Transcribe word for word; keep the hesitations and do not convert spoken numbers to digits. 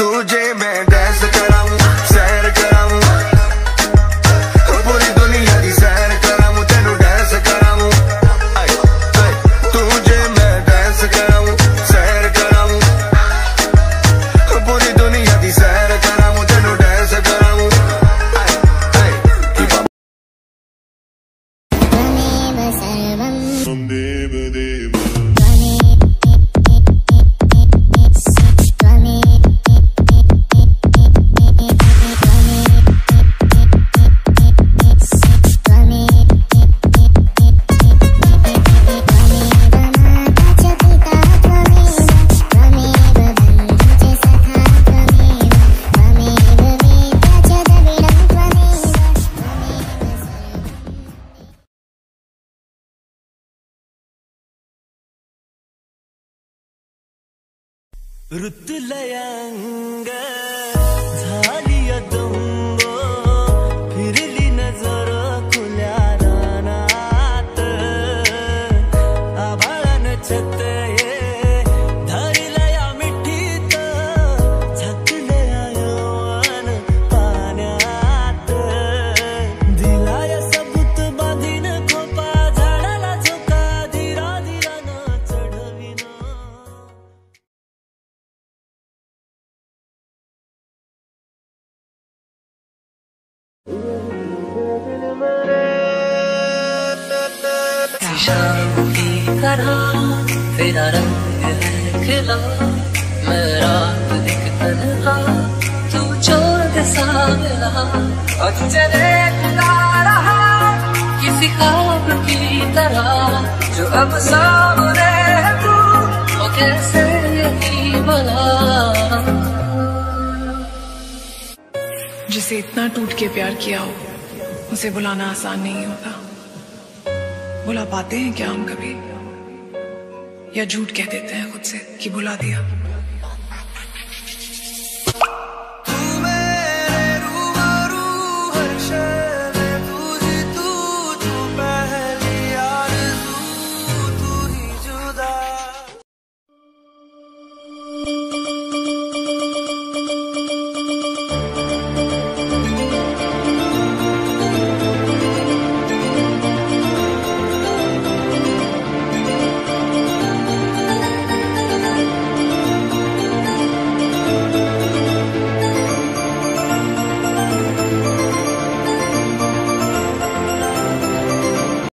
तुझे मैं डांस कराऊं, सैर कराऊं, पूरी दुनिया की सैर कराऊं, तेनू डांस कराऊं। तुझे मैं डांस कराऊं, सैर कराऊं, पूरी दुनिया की सैर कराऊं, तेनू डांस कराऊं। ऋतुलयंग झाली दंग फिरली नजर खुल्या रानात आभाळान छते धरलया मिठीत झाकलया यौवन पाण्यात दिलाय सबूत बांधीन खोपा झाडाला झोका धीरा धीरानं चढविन। शाम की तरह तेरा रंग है खिला, मैं रात एक तन्हा तू चाँद सा मिला, और तुझे देखता रहा किसी ख्वाब की तरह जो अब सामने है तू वो कैसे यकीन भला। जिसे इतना टूट के प्यार किया हो उसे बुलाना आसान नहीं होता। बुला पाते हैं क्या हम कभी, या झूठ कह देते हैं खुद से कि बुला दिया।